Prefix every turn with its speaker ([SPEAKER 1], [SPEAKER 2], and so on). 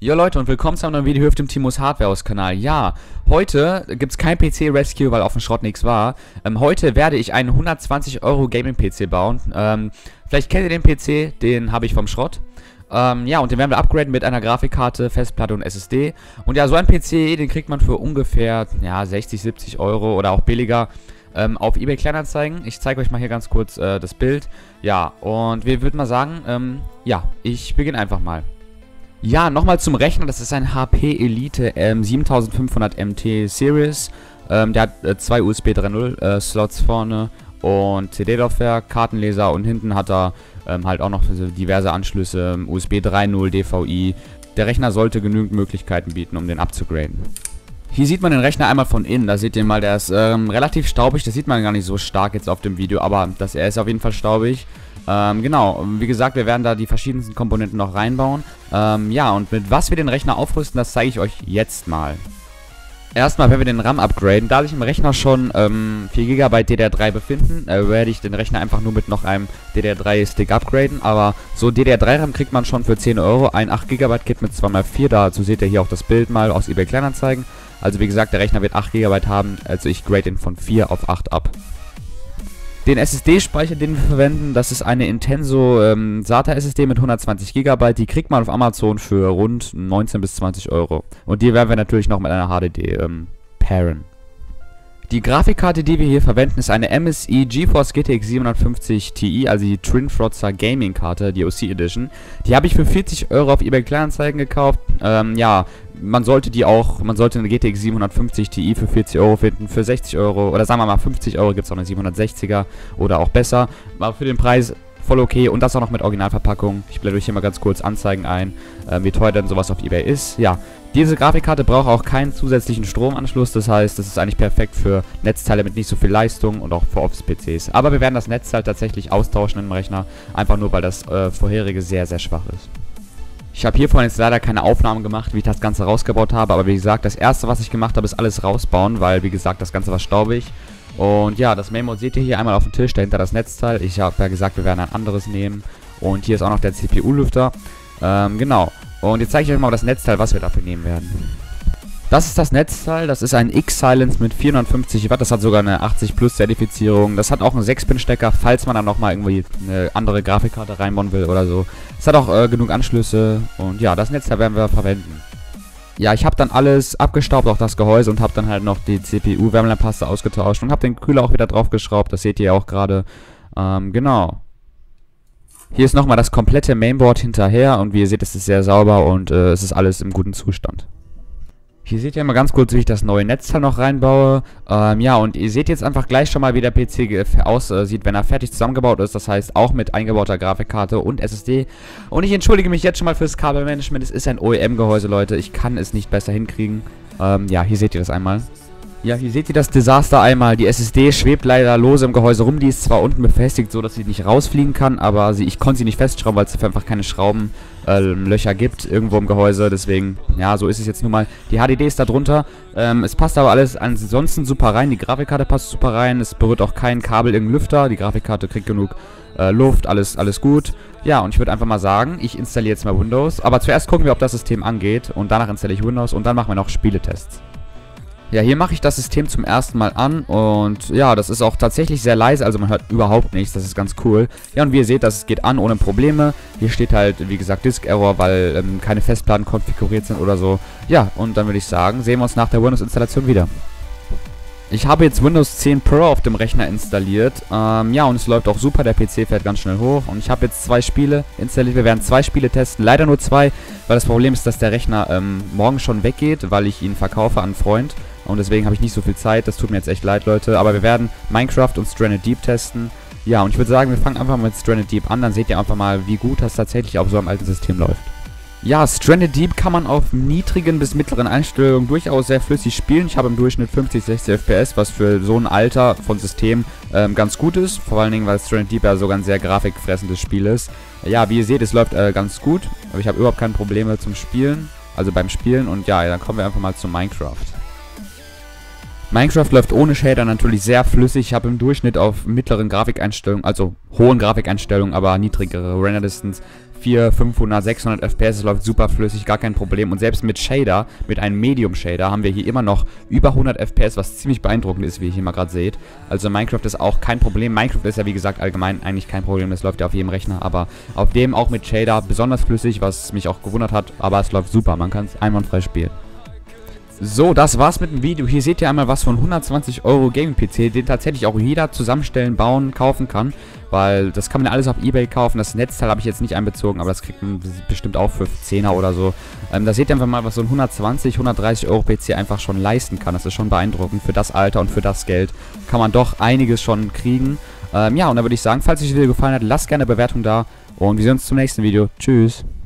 [SPEAKER 1] Jo Leute und willkommen zu einem neuen Video hier auf dem Timos Hardwarehaus Kanal. Ja, heute gibt es kein PC Rescue, weil auf dem Schrott nichts war. Heute werde ich einen 120 € Gaming PC bauen. Vielleicht kennt ihr den PC, den habe ich vom Schrott. Ja, und den werden wir upgraden mit einer Grafikkarte, Festplatte und SSD. Und ja, so ein PC, den kriegt man für ungefähr 60, 70 € oder auch billiger auf eBay Kleinanzeigen. Ich zeige euch mal hier ganz kurz das Bild. Ja, und wir würden mal sagen, ja, ich beginne einfach mal. Ja, nochmal zum Rechner, das ist ein HP Elite 7500 MT Series. Der hat zwei USB 3.0 Slots vorne und CD-Laufwerk, Kartenleser und hinten hat er halt auch noch diverse Anschlüsse, USB 3.0, DVI. Der Rechner sollte genügend Möglichkeiten bieten, um den abzugraden. Hier sieht man den Rechner einmal von innen, da seht ihr mal, der ist relativ staubig, das sieht man gar nicht so stark jetzt auf dem Video, aber er ist auf jeden Fall staubig. Genau, wie gesagt, wir werden da die verschiedensten Komponenten noch reinbauen. Ja, und mit was wir den Rechner aufrüsten, das zeige ich euch jetzt mal. Erstmal werden wir den RAM upgraden. Da sich im Rechner schon 4 GB DDR3 befinden, werde ich den Rechner einfach nur mit noch einem DDR3-Stick upgraden. Aber so DDR3-RAM kriegt man schon für 10 €. Ein 8 GB Kit mit 2x4, dazu seht ihr hier auch das Bild mal aus eBay Kleinanzeigen. Also wie gesagt, der Rechner wird 8 GB haben, also ich grade ihn von 4 auf 8 ab. Den SSD-Speicher, den wir verwenden, das ist eine Intenso SATA SSD mit 120 GB. Die kriegt man auf Amazon für rund 19 bis 20 €. Und die werden wir natürlich noch mit einer HDD pairen. Die Grafikkarte, die wir hier verwenden, ist eine MSI GeForce GTX 750 Ti, also die Twin Frozza Gaming Karte, die OC Edition. Die habe ich für 40 € auf eBay Kleinanzeigen gekauft. Ja, man sollte eine GTX 750 Ti für 40 € finden, für 60 € oder sagen wir mal 50 € gibt es auch eine 760er oder auch besser. Aber für den Preis voll okay und das auch noch mit Originalverpackung. Ich blende euch hier mal ganz kurz Anzeigen ein, wie teuer denn sowas auf eBay ist. Ja, diese Grafikkarte braucht auch keinen zusätzlichen Stromanschluss, das heißt, das ist eigentlich perfekt für Netzteile mit nicht so viel Leistung und auch für Office-PCs. Aber wir werden das Netzteil tatsächlich austauschen im Rechner, einfach nur, weil das vorherige sehr, sehr schwach ist. Ich habe hiervon jetzt leider keine Aufnahmen gemacht, wie ich das Ganze rausgebaut habe, aber wie gesagt, das erste, was ich gemacht habe, ist alles rausbauen, weil, wie gesagt, das Ganze war staubig. Und ja, das Mainboard seht ihr hier einmal auf dem Tisch, dahinter das Netzteil. Ich habe ja gesagt, wir werden ein anderes nehmen. Und hier ist auch noch der CPU-Lüfter. Genau. Und jetzt zeige ich euch mal das Netzteil, was wir dafür nehmen werden. Das ist das Netzteil, das ist ein X-Silence mit 450 Watt, das hat sogar eine 80 Plus Zertifizierung. Das hat auch einen 6-Pin-Stecker, falls man dann nochmal irgendwie eine andere Grafikkarte reinbauen will oder so. Es hat auch genug Anschlüsse und ja, das Netzteil werden wir verwenden. Ja, ich habe dann alles abgestaubt, auch das Gehäuse und habe dann halt noch die CPU-Wärmeleitpaste ausgetauscht und habe den Kühler auch wieder drauf geschraubt, das seht ihr auch gerade. Genau. Hier ist nochmal das komplette Mainboard hinterher und wie ihr seht, es ist sehr sauber und es ist alles im guten Zustand. Hier seht ihr mal ganz kurz, wie ich das neue Netzteil noch reinbaue. Ja, und ihr seht jetzt einfach gleich schon mal, wie der PC aussieht, wenn er fertig zusammengebaut ist. Das heißt, auch mit eingebauter Grafikkarte und SSD. Und ich entschuldige mich jetzt schon mal fürs Kabelmanagement. Es ist ein OEM-Gehäuse, Leute. Ich kann es nicht besser hinkriegen. Ja, hier seht ihr das einmal. Ja, hier seht ihr das Desaster einmal. Die SSD schwebt leider lose im Gehäuse rum. Die ist zwar unten befestigt, so dass sie nicht rausfliegen kann, aber ich konnte sie nicht festschrauben, weil es einfach keine Schraubenlöcher gibt irgendwo im Gehäuse. Deswegen, ja, so ist es jetzt nun mal. Die HDD ist da drunter. Es passt aber alles ansonsten super rein. Die Grafikkarte passt super rein. Es berührt auch kein Kabel irgendein Lüfter. Die Grafikkarte kriegt genug Luft. Alles gut. Ja, und ich würde einfach mal sagen, ich installiere jetzt mal Windows. Aber zuerst gucken wir, ob das System angeht. Und danach installiere ich Windows. Und dann machen wir noch Spieletests. Ja, hier mache ich das System zum ersten Mal an und ja, das ist auch tatsächlich sehr leise, also man hört überhaupt nichts, das ist ganz cool. Ja, und wie ihr seht, das geht an ohne Probleme. Hier steht halt, wie gesagt, Disk Error, weil keine Festplatten konfiguriert sind oder so. Ja, und dann würde ich sagen, sehen wir uns nach der Windows-Installation wieder. Ich habe jetzt Windows 10 Pro auf dem Rechner installiert. Ja, und es läuft auch super, der PC fährt ganz schnell hoch. Und ich habe jetzt 2 Spiele installiert. Wir werden 2 Spiele testen, leider nur 2, weil das Problem ist, dass der Rechner morgen schon weggeht, weil ich ihn verkaufe an einen Freund. Und deswegen habe ich nicht so viel Zeit, das tut mir jetzt echt leid, Leute. Aber wir werden Minecraft und Stranded Deep testen. Ja, und ich würde sagen, wir fangen einfach mal mit Stranded Deep an. Dann seht ihr einfach mal, wie gut das tatsächlich auf so einem alten System läuft. Ja, Stranded Deep kann man auf niedrigen bis mittleren Einstellungen durchaus sehr flüssig spielen. Ich habe im Durchschnitt 50, 60 FPS, was für so ein Alter von System ganz gut ist. Vor allen Dingen, weil Stranded Deep ja sogar ein sehr grafikfressendes Spiel ist. Ja, wie ihr seht, es läuft ganz gut. Aber ich habe überhaupt keine Probleme zum Spielen, also beim Spielen. Und ja, dann kommen wir einfach mal zu Minecraft. Minecraft läuft ohne Shader natürlich sehr flüssig. Ich habe im Durchschnitt auf mittleren Grafikeinstellungen, also hohen Grafikeinstellungen, aber niedrigere Render Distance, 400, 500, 600 FPS, es läuft super flüssig, gar kein Problem. Und selbst mit Shader, mit einem Medium Shader, haben wir hier immer noch über 100 FPS, was ziemlich beeindruckend ist, wie ihr hier mal gerade seht. Also Minecraft ist auch kein Problem. Minecraft ist ja wie gesagt allgemein eigentlich kein Problem, das läuft ja auf jedem Rechner, aber auf dem auch mit Shader besonders flüssig, was mich auch gewundert hat, aber es läuft super, man kann es einwandfrei spielen. So, das war's mit dem Video. Hier seht ihr einmal was von 120 Euro Gaming-PC, den tatsächlich auch jeder zusammenstellen, bauen, kaufen kann. Weil das kann man ja alles auf Ebay kaufen. Das Netzteil habe ich jetzt nicht einbezogen, aber das kriegt man bestimmt auch für 10er oder so. Da seht ihr einfach mal, was so ein 120, 130 Euro PC einfach schon leisten kann. Das ist schon beeindruckend. Für das Alter und für das Geld kann man doch einiges schon kriegen. Ja, und da würde ich sagen, falls euch das Video gefallen hat, lasst gerne eine Bewertung da. Und wir sehen uns zum nächsten Video. Tschüss.